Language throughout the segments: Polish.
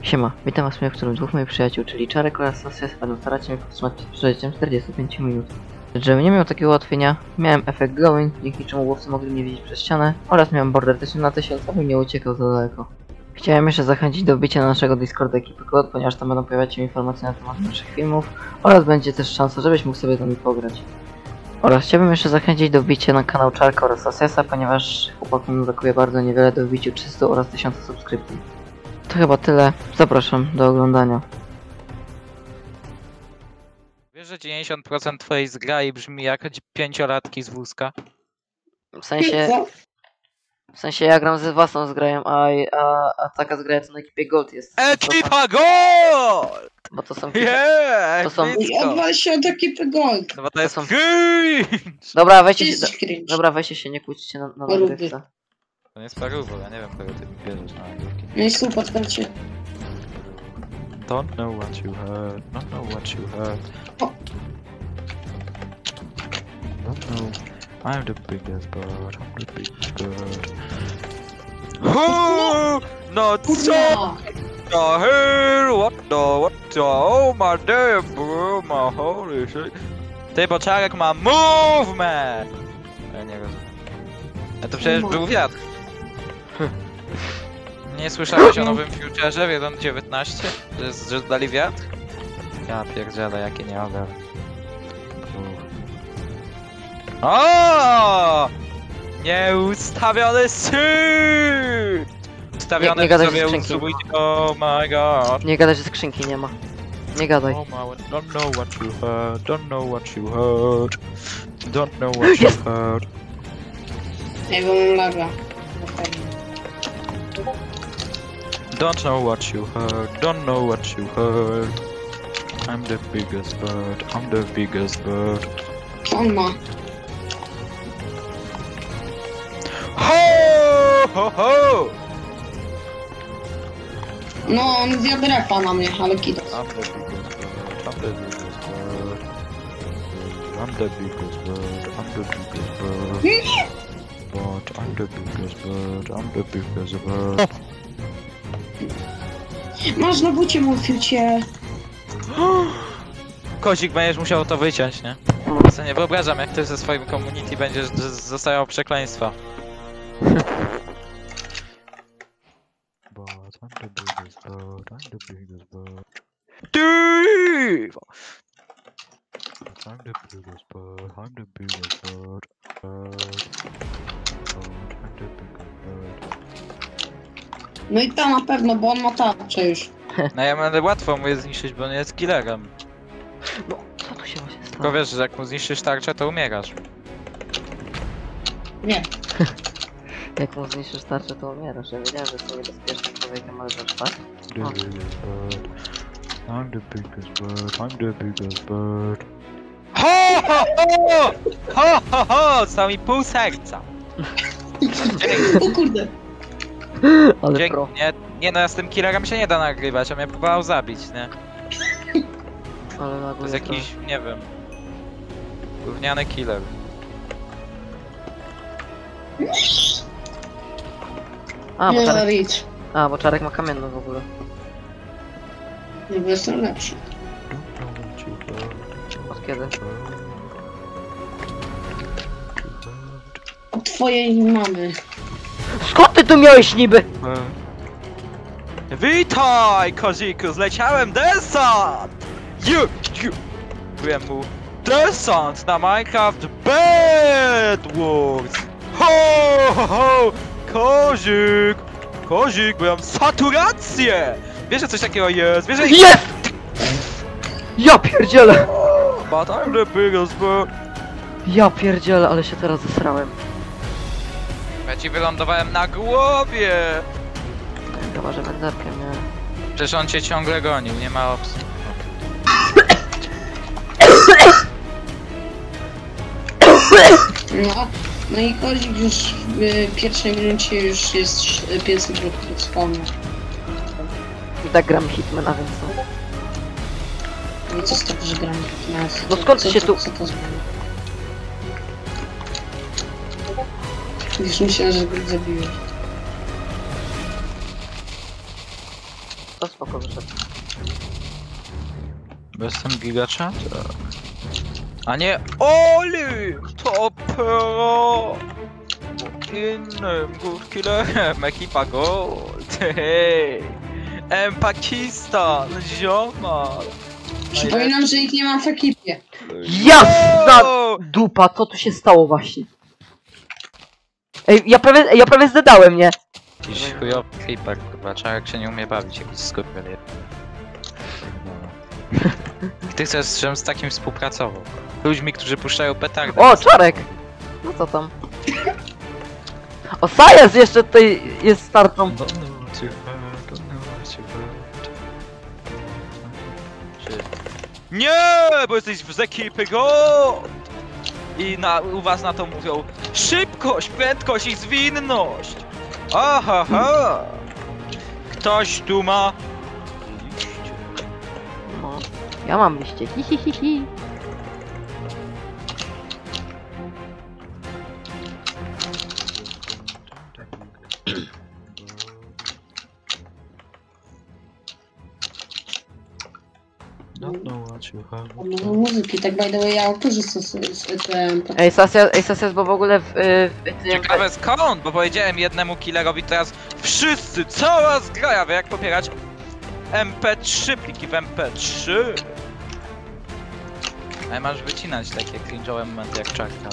Siema, witam was w którym dwóch moich przyjaciół, czyli Czarek oraz Sosja, będą starać się powstrzymać przed przeżyciem 45 minut. Lecz żebym nie miał takiego ułatwienia, miałem efekt glowing, dzięki czemu łowcy mogli mnie widzieć przez ścianę, oraz miałem border 1000 na 1000, aby nie uciekał za daleko. Chciałem jeszcze zachęcić do wbicia na naszego Discorda ekipy Kod, ponieważ tam będą pojawiać się informacje na temat naszych filmów oraz będzie też szansa, żebyś mógł sobie z nami pograć. Oraz chciałbym jeszcze zachęcić do wbicia na kanał Czarka oraz Sosjasa, ponieważ chłopakom brakuje bardzo niewiele do wbiciu 300 oraz 1000 subskrypcji. To chyba tyle. Zapraszam do oglądania. Wiesz, że 90% twojej zgrai brzmi jak pięciolatki z wózka? W sensie ja gram ze własną zgrają, a taka zgraja to na ekipie Gold jest. Ekipa Gold! Bo to są... Yeah! To są... Odwal się od ekipy Gold. No bo to jest są- cringe! Dobra, weźcie się... Jesteś cringe. Dobra, weźcie się, nie kłóćcie na Parówy. nagrywce. To nie jest parówo, ja nie wiem kogo ty bierzesz na nagrywki. No i super, patrzcie. Don't know what you heard, don't know what you heard. O. Don't know, I'm the biggest bird, I'm the biggest bird. Oh, no co? Kurwa! The hell, what the, oh my damn bro, my holy shit. Ty, bo Czarek ma movement! Ja nie rozumiem. A to przecież był wiatr. Nie słyszałeś o nowym futurze w 1.19? Że dali wiatr? Ja pierdzielę, jakie nie ogar. O! Nieustawiony syf! Ustawiony Nie gadaj, że sobie skrzynki. usubujcie, oh my god. Nie gadaj, że skrzynki nie ma. Nie gadaj. Oh my, don't know what you heard, don't know what you heard. Don't know what you heard. Ej, bo mam laga. Don't know what you heard, don't know what you heard. I'm the biggest bird, I'm the biggest bird. Co on ma? Ho, ho, ho! No, on zjadł repa na mnie, ale kidos. I'm the biggest bird, I'm the biggest bird. I'm the biggest bird, I'm the biggest bird. Nie! But I'm the biggest bird, I'm the biggest bird. Masz na bucie, mówił cię. Kozik, będziesz musiał to wyciąć, nie? Co nie wyobrażam, jak ty ze swoim community będziesz zostawiał przekleństwa. But I'm the biggest bird, I'm the biggest bird. Dude! But I'm the biggest bird, I'm the biggest bird. I'm the biggest bird. No i ta na pewno, bo on ma tarczę już. No ja będę łatwo mu je zniszczyć, bo on jest killerem. No, co tu się właśnie Tylko stało? wiesz, że jak mu zniszczysz tarczę, to umierasz. Nie. Jak mu zniszczysz tarczę, to umierasz. Ja wiedziałem, że jestem niebezpiecznym człowiekiem, ale że tak? The biggest bird. I'm the biggest bird. I'm the biggest bird. Ho ho ho! Ho ho ho! Zostało mi pół serca. O kurde. Ale Dzięki. pro. Nie no, z tym killerem się nie da nagrywać, on mnie próbował zabić, nie? Ale na To górę jest jakiś, nie wiem... Gówniany killer. Nie, Czarek... Rich. Bo Czarek ma kamienną w ogóle. Nie, bo jestem lepszy. Od kiedy? Od twojej mamy. Skąd ty tu miałeś niby? Witaj, koziku, zleciałem desant! Byłem mu desant na Minecraft Bedwars! Ho, ho, ho! Kozik! Kozik, bo ja mam saturację! Wiesz, że coś takiego jest? Wiesz, że... Jest! Ja pierdzielę! But I'm the biggest bird. Ja pierdzielę, ale się teraz zesrałem. Ja ci wylądowałem na głowie! Chyba, że wędzarkę miałem. Przecież on cię ciągle gonił, nie ma opcji. No. No i Kozik już w pierwszej minucie już jest 500 od spawnu. I tak gram Hitmana, więc no. No i co z tego, że gramy? No skąd się tu- Co to zmieni? Już myślałem, że go zabiłeś. to spoko wyszedł. Bo jestem gigaczat? A nie Oli! To pro! Innym górkilem ekipa Gold. Hej! Pakistan! Ziomal! Przypominam, że ich nie mam w ekipie. Jasna dupa, co tu się stało właśnie? Ej, ja prawie zdedałem, nie? Jakiś chujowy creeper, kurwa, czarek się nie umie bawić, jakiś skurwiel. Ty chcesz, żebym z takim współpracował. Ludźmi, którzy puszczają petardy. O, Czarek! No co tam? O, Sajas jeszcze tutaj jest startą. Nie, bo jesteś z ekipy Gold! I u was na to mówią szybkość, prędkość i zwinność! Aha! Ktoś tu ma... No, ja mam liście, hi. No muzyki, tak by the way, ja korzystam z ETM. Ej, Sasias, bo w ogóle w tym... Ciekawe skąd, bo powiedziałem jednemu killerowi teraz wszyscy, cała zgraja wie jak popierać MP3, pliki w MP3. Ale masz wycinać takie cringe'owe momenty jak czarka.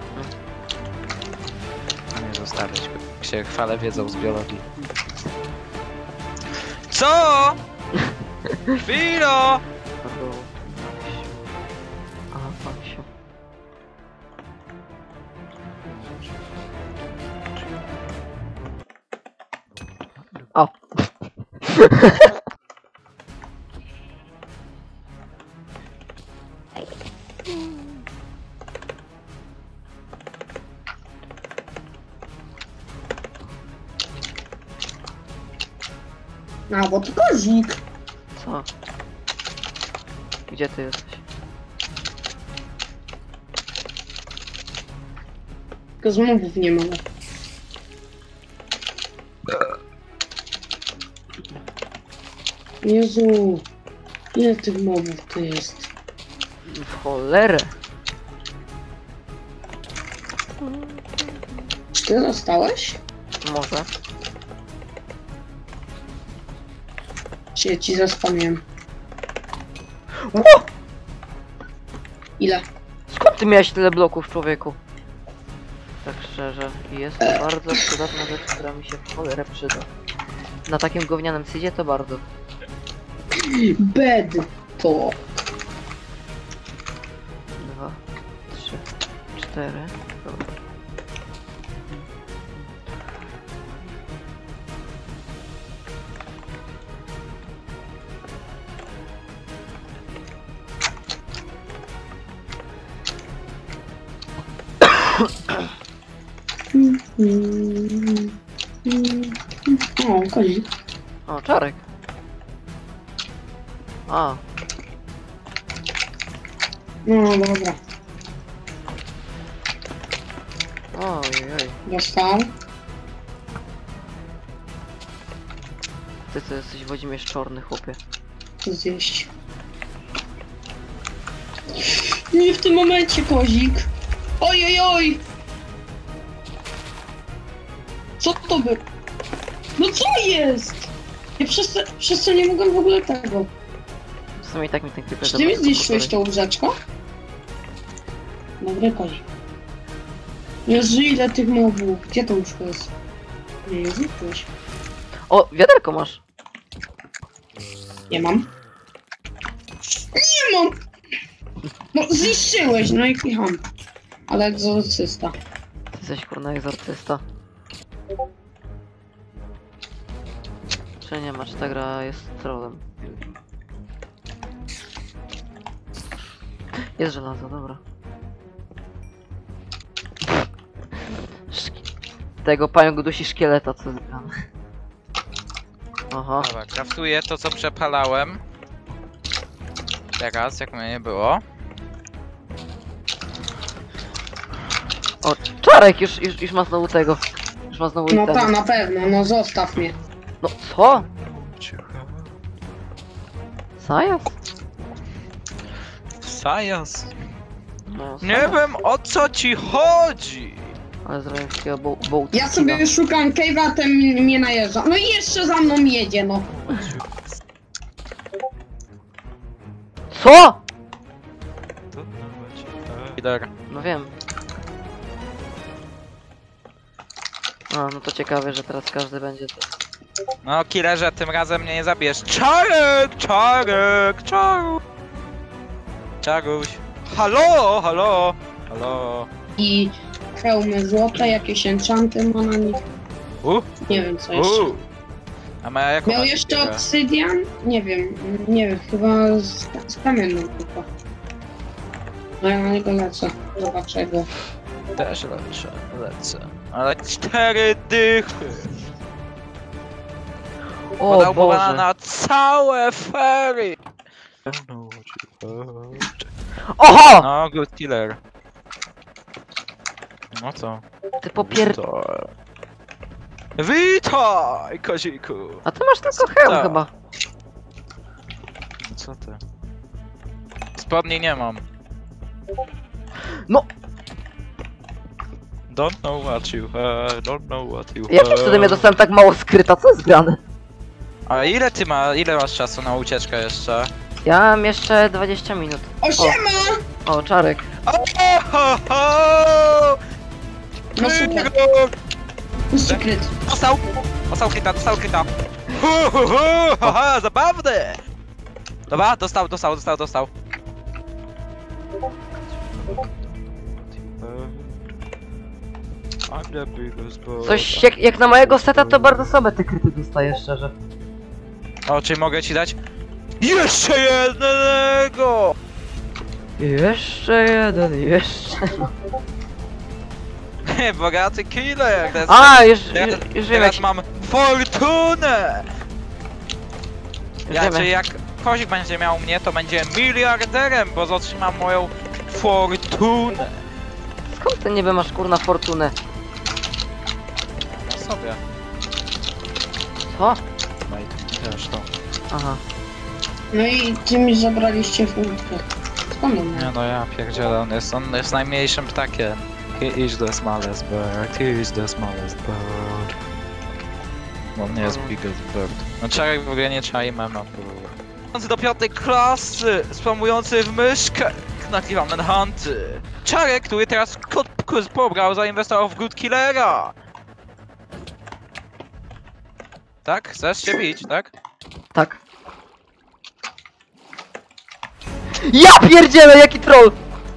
Nie zostawiać, bo się chwalę wiedzą z biologii. Co? Chwilo! Aha, Maksiu. O! A, bo to kozik. Co? Gdzie ty jesteś? Tylko zmówów nie ma. Jezu, ile tych mobów tu jest? W cholerę! Czy ty zostałeś? Może. Czy ja ci zaspamiłem? Ło! Ile? Skąd ty miałeś tyle bloków, człowieku? Tak szczerze, jest to bardzo przydatna rzecz, która mi się w cholerę przyda. Na takim gównianym sydzie to bardzo. Bed to. 2, 3, 4. Dobra. O, kozik. O, Czarek. A, No dobra. ojej. Dostał. Ty co jesteś Włodzimierz Czorny, chłopie. Co zjeść? Nie w tym momencie, kozik. Oj, oj, oj. Co to by? No co jest? Ja przez co nie mogłem w ogóle tego. W sumie i tak mi ten klip Czy ty mi zniszczyłeś tą łóżeczko? Dobry kozik. Jezu, ile tych mobów. Gdzie to łóżko jest? Nie zniszczyłeś. O, wiaderko masz. Nie mam. Nie mam! No zniszczyłeś, no i kicham. Ale egzorcysta. Ty jesteś kurna egzorcysta. Czy nie ma, czy ta gra jest trollem? Jest żelazo, dobra. Tego pająk dusi szkieleta, co zgrane. Oho. Dobra, craftuję to co przepalałem. Teraz, jak mnie nie było. O, Czarek już ma znowu tego. Już ma znowu No itemy. ta, na pewno, no zostaw mnie. No co? Sajas? Sajas. No, Nie Sajas. wiem o co ci chodzi. Ale zrobię takiego bołt. Ja sobie szukam cave'a, ten mnie najeżdża. No i jeszcze za mną jedzie, no. Co? Killer. No wiem. A, no to ciekawe, że teraz każdy będzie to. No killerze, tym razem mnie nie zabierz. Czarek! Czarek! Czaru! Czaruś. Halo! Halo! Halo! I hełmy złote, jakieś enchanty ma na nich. Nie wiem co jeszcze. A ma jaką Miał masz jeszcze gierę? obsydian? Nie wiem, chyba z kamienną tylko. No ja na niego lecę, zobaczę go. Też lecę. Ale 4 dychy! O Podał Boże. bana na całe fery! Oho! No, good killer. No co? Ty popier... To... Witaj, koziku! A ty masz tylko hełm Co? chyba. Co ty? Spodni nie mam. No! Don't know what you heard, don't know what you Jakim cudem ja dostałem tak mało skryta? Co jest grane? A ile masz czasu na ucieczkę jeszcze? Ja mam jeszcze 20 minut. O, siema! O, Czarek. No super, pusty kryt. Dostał hita, dostał hita. Haha, zabawne! Dobra, dostał. Coś jak na mojego seta to bardzo słabe te kryty dostaję, szczerze. O, czy mogę ci dać? Jeszcze jednego! Jeszcze jeden, jeszcze. Bogaty killer! A, już wiem Teraz jak... mam fortunę! Wiemy. Czyli jak Kozik będzie miał mnie, to będzie miliarderem, bo otrzymam moją fortunę. Skąd ty niby masz kurna fortunę? Na sobie. Co? No i też to. Aha. No i ty mi zabraliście furtkę. Skąd on Nie miał? no, ja pierdzielę, on jest najmniejszym ptakiem. He is the smallest bird, he is the smallest bird. On nie jest biggest bird. No Czarek w ogóle nie czai mema, do 5. klasy, spamujący w myszkę, nagrywam manhunty. Czarek, który teraz kurs pobrał, zainwestował w Good Killera. Tak? Chcesz się bić, tak? Tak. Ja pierdzielę, jaki troll!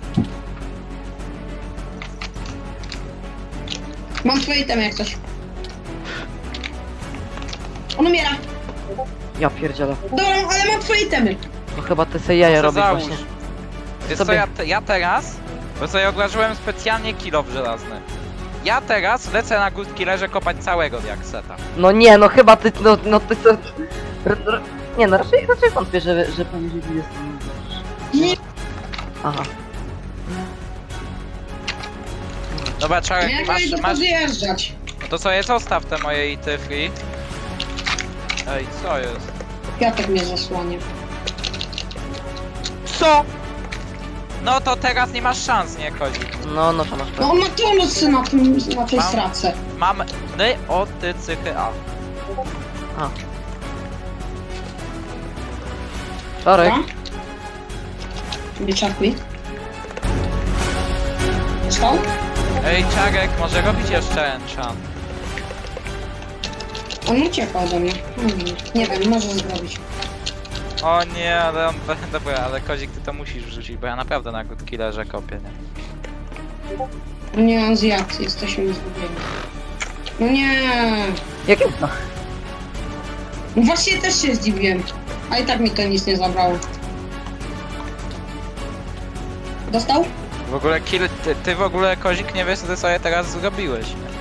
Mam twoje itemy jak coś. On umiera. Ja pierdzielę. Dobra, ale mam twoje itemy. No chyba ty se jaja Co robisz załóż? właśnie. Wiesz Sobie- co, ja teraz, bo sobie odłożyłem specjalnie kilof żelazny. Ja teraz lecę na Good Killerze kopać całego diakseta. No nie, no chyba ty, no ty co... Nie no, raczej wątpię, że pewnie jest... Nie. Aha. Dobra, Czarek, Jak masz, idę masz, podjeżdżać? to sobie zostaw te moje ity free. Ej, co jest? Kwiatek mnie zasłania. Co? No to teraz nie masz szans, nie Kozik. No to masz No to. on ma tonusy na tej Mam. strace. Mam ny o ty cychy a. Czarek. Nie czakuj. Stał? Ej, Czarek, może robić jeszcze enchant. On ucieka ode mnie. Nie wiem, może zrobić. O nie, ale on... Dobra, ale Kozik, ty to musisz wrzucić, bo ja naprawdę na Good Killerze kopię, nie? No nie, on zjadł, jesteśmy zgubieni. No nie. Jakim... No. No właśnie też się zdziwiłem. A i tak mi to nic nie zabrało. Dostał? W ogóle ty w ogóle Kozik nie wiesz co ty sobie teraz zrobiłeś, nie?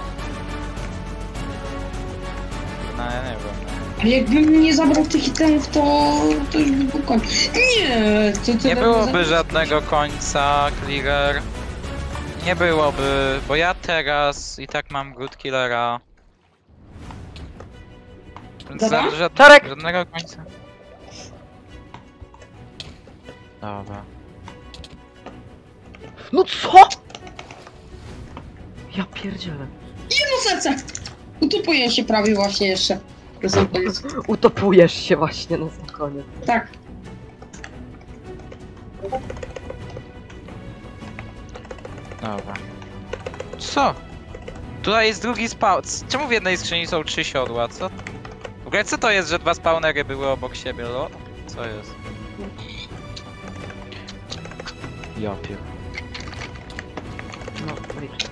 No ja nie wiem. A jakbym nie zabrał tych itemów, to już by był koniec. Nie, to Nie tak byłoby żadnego końca, Clearer. Nie byłoby, bo ja teraz i tak mam Good Killera. Więc Dobra. żadnego Czarek! żadnego końca. Dobra. No co?! Ja pierdzielę. No serce! Utopuję się prawie właśnie jeszcze. Na sam koniec. Utopujesz się właśnie, no spokojnie. Tak. Dobra. Co? Tutaj jest drugi spawn. Czemu w jednej skrzyni są 3 siodła? Co? W ogóle co to jest, że 2 spawnery były obok siebie, lo? Co jest? Ja pier... No, licz.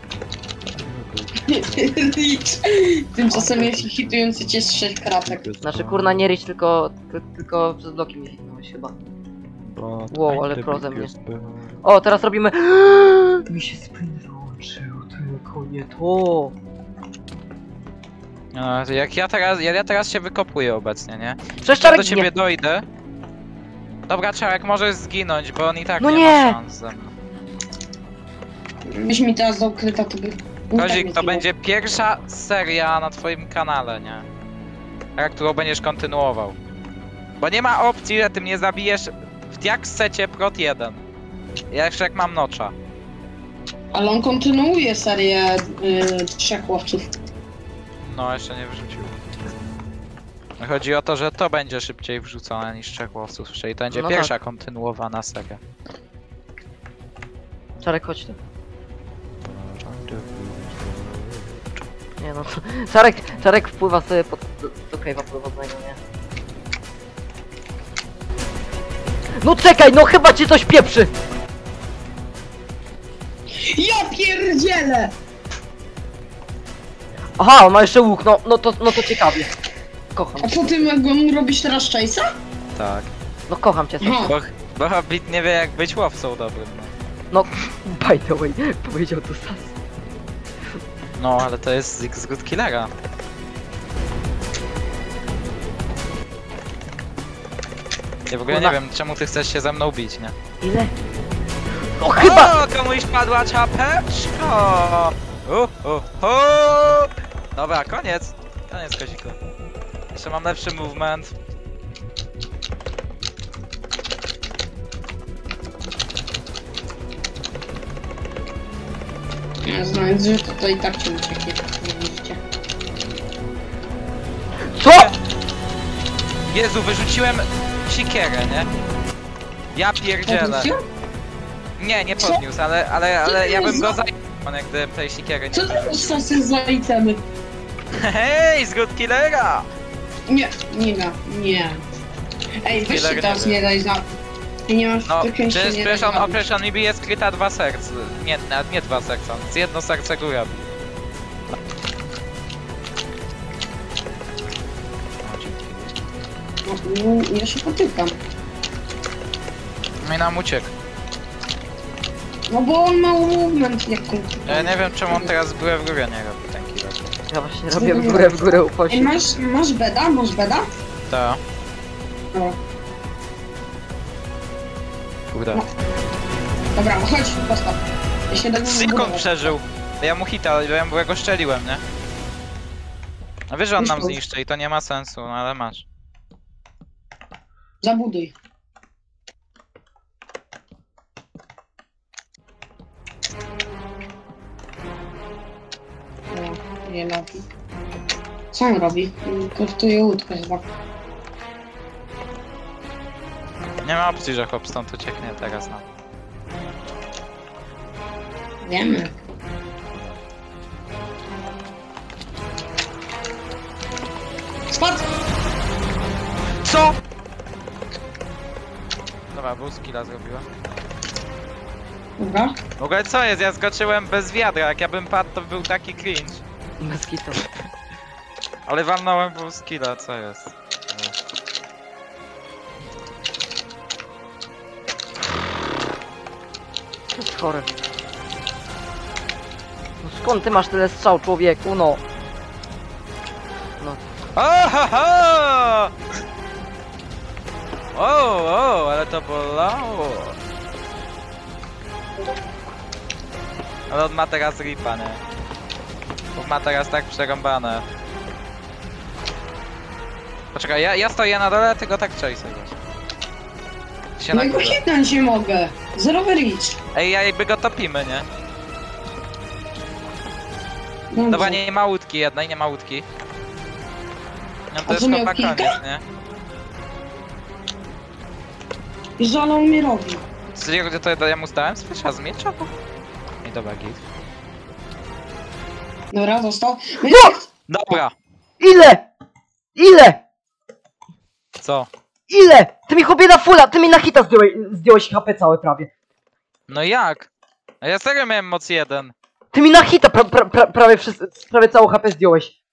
Licz. Tymczasem jest hitujący cię z 6 kratek. Znaczy kurna nie ryć, tylko przez bloki mnie hitnąłeś chyba. Wow, ale prozem mnie. O, teraz robimy... Mi się sprint wyłączył, tylko nie to. No, jak ja teraz się wykopuję obecnie, nie? Przecież Ja do Czarek ciebie nie. dojdę. Dobra, Czarek, możesz zginąć, bo on i tak No nie, nie! ma szans ze mną. Byś mi teraz dał kryta, to by... Kozik, to będzie pierwsza seria na twoim kanale, nie? Tak, którą będziesz kontynuował. Bo nie ma opcji, że ty mnie zabijesz w jak chcecie prot 1. Ja jeszcze jak mam nocza. Ale on kontynuuje serię 3 łowców. No, jeszcze nie wrzucił. Chodzi o to, że to będzie szybciej wrzucone niż 3 łowców, czyli to będzie No pierwsza kontynuowana seria. Czarek, chodź tu. Nie no, Czarek wpływa sobie do cave'a prowadznego, nie? No czekaj, no chyba cię coś pieprzy! Ja pierdzielę! Aha, on ma jeszcze łuk, no to ciekawie. Kocham A cię. po tym jak on robisz teraz chase'a? Tak. No kocham cię, Aha. Sasha. Bo Hobbit nie wie jak być łowcą dobrym. No. No, by the way, powiedział to Sas. No, ale to jest z Good Killera. Ja w ogóle Kurwa. nie wiem, czemu ty chcesz się ze mną bić, nie? Ile? No chyba! O, komuś padła czapeczka! Dobra, koniec. Koniec, Koziku. Jeszcze mam lepszy movement. Ja znając, że to i tak cię ucieknie, nie widzicie. Co?! Jezu, wyrzuciłem sikierę, nie? Ja pierdzielę. Podniósł ją? Nie, nie Co? podniósł, ale ja bym go za- zajmował, jak gdybym tej sikiery nie Co to wyrzucił. jest sasy za itemy? Hej, z Good Killera! Nie, nie. Ej, weź Killer się teraz nie nie daj za... Ty nie masz No, tylko się nie daj przecież on mi bije skryta 2 serc. Nie, nawet nie 2 serca, z jedno serce góra. Ja się potykam. No i nam uciekł. No bo on ma movement jak konkretnie. Ja nie wiem czemu on teraz w górę nie robi ten killer. Ja właśnie robię w górę Ej, uchodź. masz beda? Masz beda? To. No. Kurde. No. Dobra, chodź, postaw. Ja się tak Jak on przeżył? Ja mu hita, bo ja go szczeliłem, nie? A wiesz, że on nam zniszczy i to nie ma sensu, no ale masz. Zabuduj. O, nie robi. Co on robi? Kosztuje łódkę chyba. Nie ma opcji, że chłop stąd ucieknie teraz, no. Wiemy. Spadł! Co?! Dobra, był skilla zrobiła. Dobra. W ogóle co jest? Ja skoczyłem bez wiadra, jak ja bym padł, to był taki cringe. Bez kitu. Ale walnąłem był skilla, co jest? To jest chore. No skąd ty masz tyle strzał, człowieku, no? No, Ohoho! O, ale to bolało. Ale on ma teraz ripa, nie? On ma teraz tak przerąbane. Poczekaj, ja stoję na dole, ty go tak chase'ujesz. się No na i go górze. hitnąć nie mogę. Zerowy reach. Ej, ja jakby go topimy, nie? Dobrze. Dobra, nie ma łódki jednej, nie ma łódki. No A to już co, miał chyba kilka? koniec, nie? I żalą mi robi. Serio, gdzie to ja mu stałem? Słyszał z miecza? I dobra, git. Dobra, dostał. Dobra, Ile? Ile? co? Ile? Ty mi chłopie na fulla, ty mi na hita zdjąłeś HP całe prawie. No jak? A ja serio miałem moc 1. Ty mi na hita prawie całą HP zdjąłeś.